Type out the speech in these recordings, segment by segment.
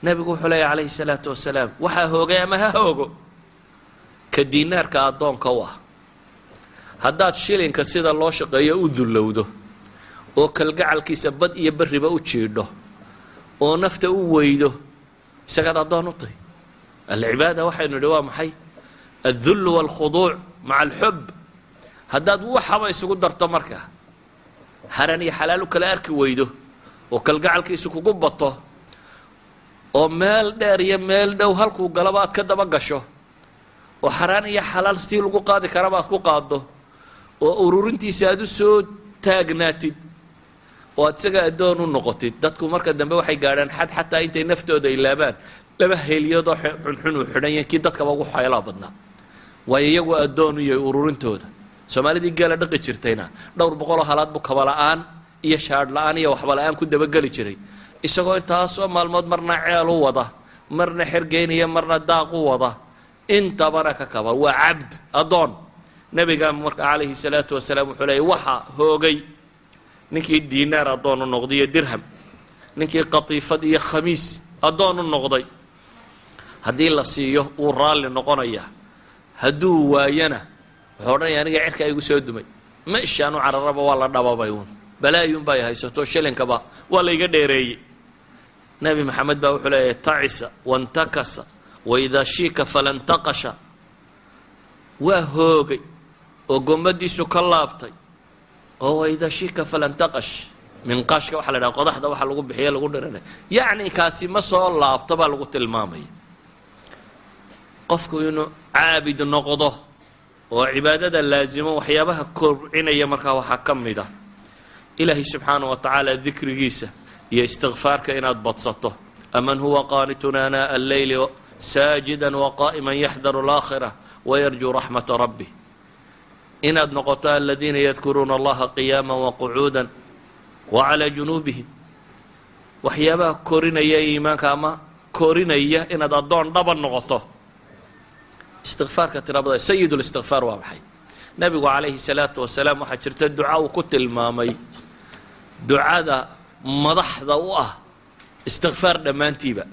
nebigu wuxuu leeyahy calayhi salaatu wasalaam waxaa hoogay ama ha hoogo ka diinaarka addoonka u ah haddaad shilinka sida loo shaqeeyo u dullowdo oo kalgacalkiisa bad iyo berriba u jiidho oo nafta u weydo isagaad addoon u tahy alcibaada waxaynu nidhi waa maxay aldullu waalkhuduuc maca alxub haddaad waxaba isugu darto markaa haran iyo xalaal u kala arki weydo oo kalgacalkiisu kugu bato oo meel dheer iyo meel dhow halkuu galaba aad ka daba gasho oo xaraan iyo xalaal sii lagu qaadi karaba aad ku qaaddo oo ururintiisa aad u soo taagnaatid oo aad isaga addoon u noqotid dadku marka dambe waxay gaadhaan xad xataa intay naftooda ilaabaan laba heeliyadoo xunxun uu xidhan yahay kii dadkaba ugu xeelaa badnaa waayo iyagu addoon u yahay ururintooda soomaalidii geela dhaqi jirtayna dhowr boqoloo halaad buu kabala'aan iyo shaadh la'aan iyo waxba la'aan ku dabageli jiray isagoo intaasoo maalmood marna ceel u wada marna xergeynaya marna daaq u wada intabana ka kaba waa cabd addoon nebiga marka calayhi salaatu wasalaam wuxuu leeyay waxa hoogay ninkii diinaar addoon u noqday iyo dirham ninkii qatiifad iyo khamiis addoon u noqday haddii la siiyo wuu raalli noqonayaa hadduu waayana wuxuu odhanaya aniga cirka igu soo dumay meeshaan u cararaba waa la dhababay uun balaayuun bay haysato shilinkaba waa layga dheereeyey nebi maxamed baa wuxuu leeyahay tacisa wantakasa waidaa shiika falantaqasha waa hoogay oo gommadiisu ka laabtay oo waidaa shiika falantaqash minqaashka waxaa la dhaha qodaxda waxa lagu bixiye lagu dhiranay yacni kaasi ma soo laabto baa lagu tilmaamaya qofku inuu caabid noqdo oo cibaadada laasimo waxyaabaha kobcinaya markaa waxaa ka mid ah ilaahay subxaanaه wa tacaala dikrigiisa iyo istikfaarka inaad badsato aman huwa qaanitun aanaa alleyli saajida waqaa'ima yaxdaru اlaakhira wayarjuu raxmata rabbih inaad noqoto aladiina yadkuruuna allaha qiyaama waqucuuda wacalaa junuubihim waxyaabaha korinaya iimaanka ama korinaya inaad addoon dhaban noqoto istikfaarka tirabada sayid اlistikfaar waa maxay nebigu calayhi الsalaatu wasalaam waxaa jirta duca uu ku tilmaamay ducada madaxda u ah istikfaar dhammaantiiba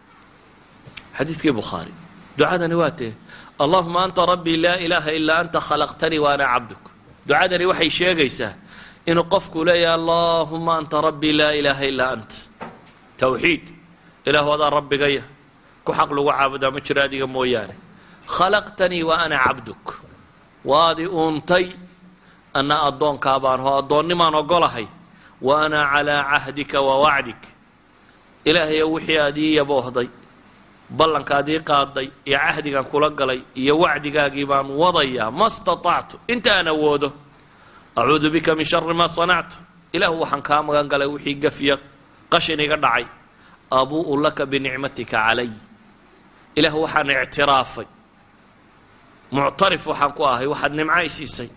xadiidkii bukhaari ducadani waa tee allahuma anta rabbii laa ilaaha ilaa anta khalaqtanii wa ana cabduk ducadani waxay sheegaysaa inuu qofku leeyahay allahuma anta rabbii laa ilaaha ilaa anta towxiid ilaahu adaa rabbigaya ku xaq lagu caabudaa ma jiro adiga mooyaane khalaqtanii wa ana cabduk waadi uuntay anna addoonkaa baan hoo addoonnimaan ogolahay wa ana calaa cahdika wa wacdik ilaahayo wixii aad ii yaboohday ballankaad ii qaaday iyo cahdigaan kula galay iyo wacdigaagii baan wadayaa ma staطactu inta aan awoodo acuudu bika min shari maa sanactu ilaahu waxaan kaa magan galay wixii gafiya qashin iga dhacay abuu'u laka binicmatika calay ilaahu waxaan ictiraafay muctarif waxaan ku ahay waxaad nimca i siisay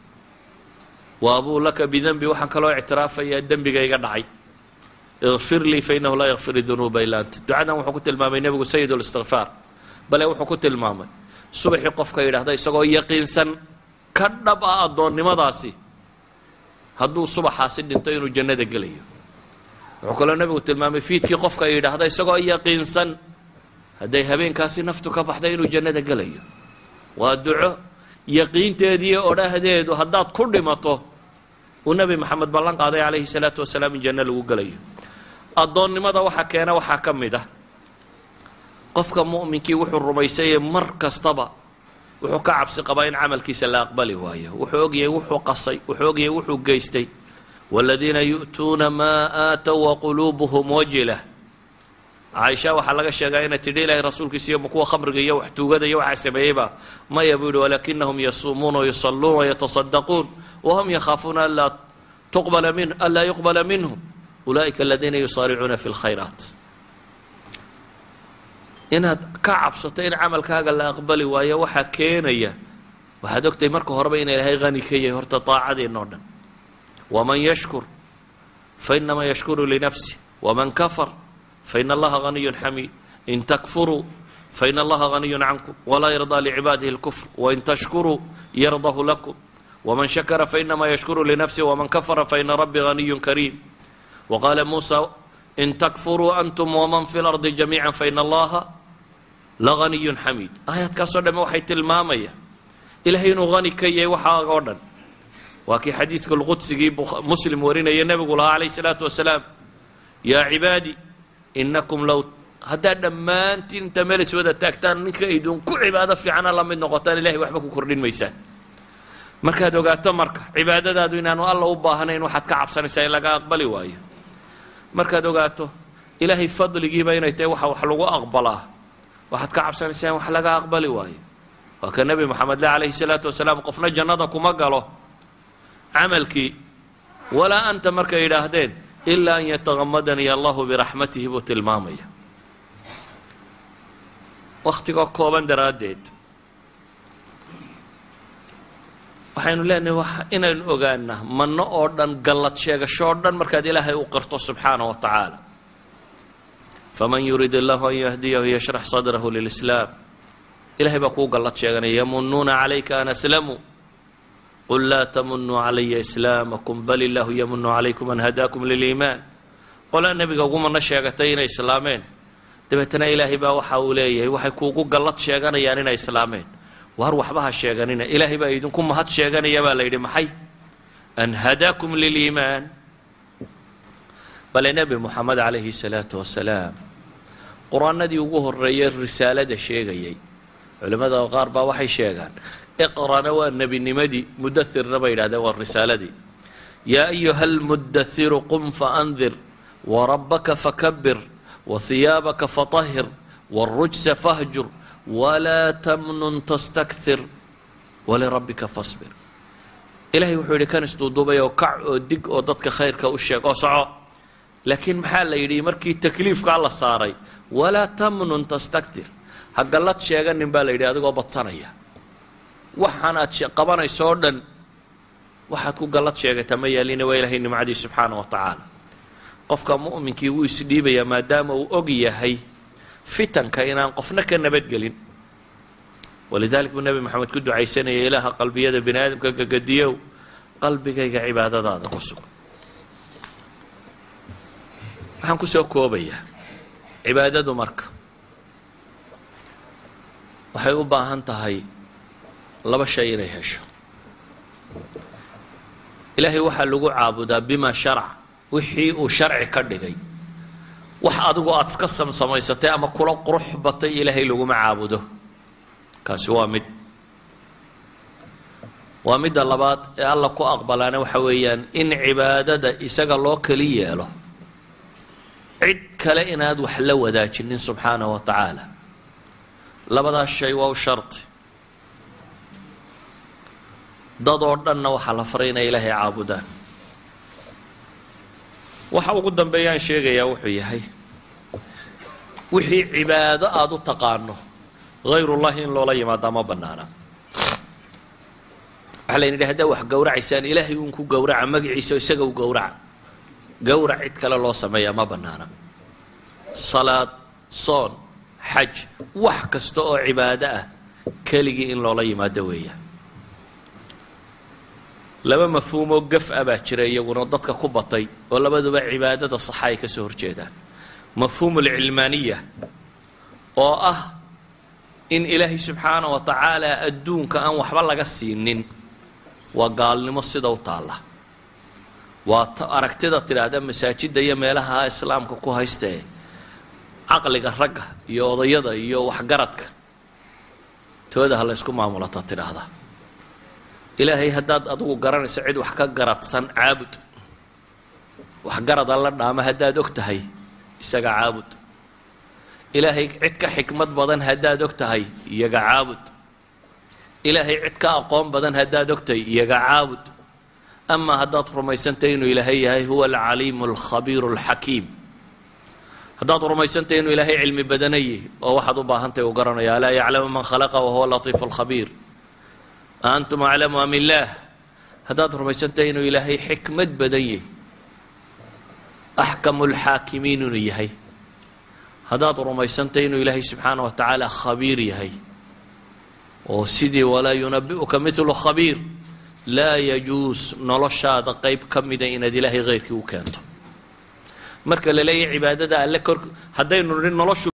wa abuu laka bidenbi waxaan kaloo ictiraafayaa dembiga iga dhacay ikfir lii fainahu laa yakfir dunuuba ilaa anta ducadan wuxuu ku tilmaamay nebigu sayid اlistikfaar bale wuxuu ku tilmaamay subaxii qofka yidhaahda isagoo yaqiinsan ka dhab ah addoonnimadaasi hadduu subaxaasi dhinto inuu jannada gelayo wuxuu kaloo nebigu tilmaamay fiidkii qofka yidhaahda isagoo yaqiinsan hadday habeenkaasi naftu ka baxday inuu jannada gelayo waa duco yaqiinteediiyo odhahdeedu haddaad ku dhimato uu nebi maxamed ballan qaaday calayhi salaatu wasalaam in janno lagu gelayo addoonnimada waxa keena waxaa ka mid ah qofka mu'minkii wuxuu rumaysayay mar kastaba wuxuu ka cabsi qabaa in camalkiisa la aqbali waayo wuxuu ogyahay wuxuu qasay wuxuu ogyahay wuxuu geystay waaladiina yu'tuuna maa aatow waquluubuhum wajilah caaisha waxaa laga sheegaa inay tidhi ilaahay rasuulkiisa iyo kuwa khamriga iyo wax tuugada iyo waxaa sameeyeyba maya buu yihi walaakinahum yasuumuuna wayusalluuna wayatasaddaquun wahum yakhaafuuna anlaa yuqbala minhum ulaa'ika aladiina yusaaricuuna fi lkhayraat inaad ka cabsato in camalkaaga la aqbali waayo waxaa keenaya waxaad ogtahay marka horeba ina ilaahay hani ka yahay horta daacadeenna o dhan waman yashkur fainamaa yashkuru linafsi waman kafar fain allaha haniyun xamiid in takfuruu fain allaha haniyun cankum walaa yardaa licibaadihi اlkufr wain tashkuruu yardahu lakum waman shakara fainamaa yashkuru linafsi waman kafara faina rabbii haniyun kariim waqaala muusa in takfuruu antum waman fi lardi jamiica faina allaha laganiyun xamiid. aayaadkaasoo dhamme waxay tilmaamayaan ilahay inuu hani ka yahay waxaaga o dhan. waa kii xadiidka lqudsigii muslim warinaya nebigu lahaa calayh salaatu wasalaam, yaa cibaadi inakum low haddaad dhammaantiin inta meel is wada taagtaan ninka idinku cibaado fiicana la mid noqotaan ilahay waxba ku kordhin maysaan. markaad ogaato marka cibaadadaadu inaanu alla u baahnayn waxaad ka cabsanaysaa in laga aqbali waayo. markaad ogaato ilaahay fadligiiba inay tahay waxa wax lagu aqbalaa, waxaad ka cabsanaysaa in wax laga aqbali waayo. waa ka nebi moxamed le calayhi salaatu wasalaam, qofna jannada kuma galo camalkii walaa anta markay yidhaahdeen ilaa an yatagamadanii allahu biraxmatihi buu tilmaamaya. wakhtigoo kooban daraaddeed waxaynu leenahay inaynu ogaanaa manno oo dhan, gallad sheegasho oo dhan markaad ilaahay u qirto subxaana wa tacaala. faman yurid allahu an yahdiyahu yashrax sadrahu lilislaam. ilahay baa kuu gallad sheeganaya. yamunuuna calayka an aslamuu qul laa tamunuu calaya islaamakum bal illaahu yamunu calaykum an hadaakum liliimaan. qolaa nebiga ugu manno sheegatay inay islaameen, dabeetana ilaahay baa waxa uu leeyahay waxay kuugu gallad sheeganayaan inay islaameen. war waxba ha sheeganina, ilaahay baa idinku mahad sheeganaya baa la yidhi. maxay? an hadaakum liliimaan. bale nebi moxamed calayhi salaatu wasalaam qur-aanadii ugu horreeyay risaalada sheegayay, culimmada qaar baa waxay sheegaan iqrana waa nebinimadii, mudathirna bay yidhahdeen waa risaaladii. yaa ayuha almudathiru qum faandir warabbaka fakabir wahiyaabaka fatahhir wاlrujsa fahjur walaa tamnun tastakthir walirabbika fasbir. ilahay wuxuu yidhi kan isduuduubay oo kac oo dig oo dadka khayrka u sheeg oo soco. laakiin maxaa la yidhi markii takliifkaa la saaray? walaa tamnun tastakthir. ha gallad sheeganin baa la yidhi adigoo badsanaya. waxaan aad qabanayso oo dhan waxaad ku gallad sheegata ma yaalina waa ilahay nimcadii subxaana wa tacaala. qofka mu'minkii wuu isdhiibayaa maadaama uu og yahay fitanka inaan qofna ka nabadgelin. walidalik buu nebi moxamed ku ducaysanaya, ilaaha qalbiyada bini aadamka gagadiyow qalbigayga cibaadadaada ku sug. waxaan kusoo koobayaa cibaadadu marka waxay u baahan tahay laba shay inay hesho. ilaahay waxaa lagu caabudaa bima sharac, wixii uu sharci ka dhigay. wax adigu aada iska samsamaysatay ama kula qurux batay ilaahay laguma caabudo. kaasi waa mid. waa midda labaad ee alla ku aqbalaana waxa weeyaan in cibaadada isaga loo kali yeelo, cid kale inaad wax la wadaajinin subxaana wa tacaala. labadaas shay waa u shardi. dad oo dhanna waxaa la faray inay ilaahay caabudaan. waxa ugu dambeeyaan sheegayaa wuxuu yahay wixii cibaado aada u taqaano hayrullahi in loola yimaada ma bannaana. waxaa layna yidhi haddaa wax gowracaysaan ilaahay uun ku gowraca, magaciisa isaga u gowraca. gowrac cid kale loo sameeyaa ma bannaana. salaad, soon, xaj, wax kasta oo cibaado ah keligii in loola yimaado weeyaan. laba mafhuumoo gaf ah baa jira iyaguna dadka ku batay oo labaduba cibaadada saxa ay ka soo horjeedaan. mafhuumu alcilmaaniya oo ah in ilaahay subxaana wa tacaala adduunka aan waxba laga siinin waa gaalnimo sida u taalla. waa aragtida tidhaahda masaajidda iyo meelaha islaamka ku haystae caqliga ragga iyo odayada iyo waxgaradka tooda ha la ysku maamulata tidhaahda. ilaahay haddaad adigu garanayso cid wax ka garadsan caabud. waxgarad alla dhaama haddaad og tahay isaga caabud. ilaahay cid ka xikmad badan haddaad og tahay iyaga caabud. ilaahay cid ka aqoon badan haddaad og tahay iyaga caabud. amaa haddaad rumaysantahay inuu ilaahay yahay huwa alcaliimu alkhabiiru alxakiim, haddaad rumaysantahay inuu ilaahay cilmi badanaye oo waxaad u baahantahay uu garanaya, alaa yaclamu man khalaqa wahuwa latiifu alkhabiir, antum aclamu am illaah. haddaad rumaysantahay inuu ilaahay xikmad badan yahy, axkamu lxaakimiin inuu yahay, haddaad rumaysantahay inuu ilaahay subxaana wa tacaala khabiir yahay oo sidii walaa yunabi'uka midlu khabiir, laa yajuus noloshaada qayb ka mida inaad ilaahay hayrkii u keento. marka la leeyahay cibaadada alle kor haddaynu nidhi noloshu